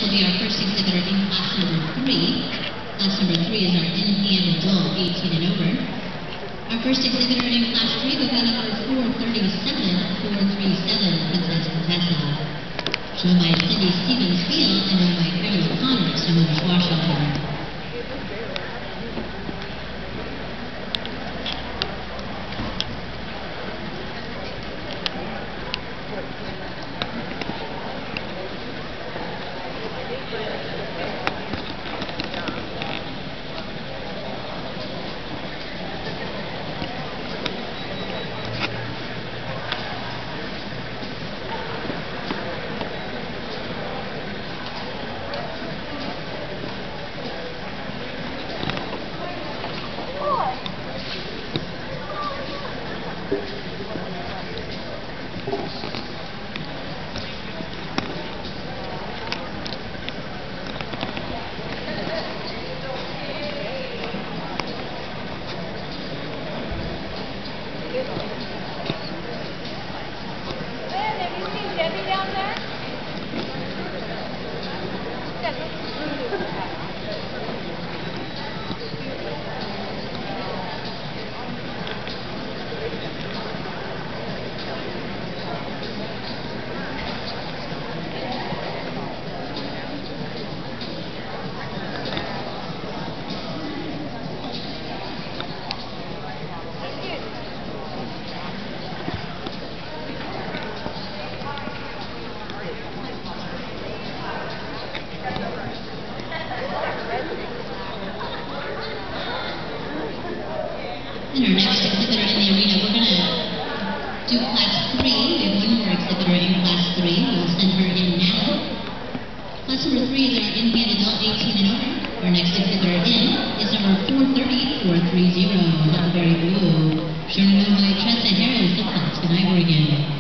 will be our first exhibitor in class number 3. Class number 3 is our in-hand adult, 18 and over. Our first exhibitor in class 3 will be number 437, Princess Contessa. Shown by Cindy Stevens Field and run by Kevin O'Connor, Stonehenge, Washington. And our next exhibitor in the arena, we're going to do class 3. We have one more exhibitor in class 3. We'll send her in now. Class number 3 is our in-hand adult, 18 and over. Our next exhibitor in is number 430, Huckleberry Blue. Shown and run by Tressa Harris of Pulaski, Oregon.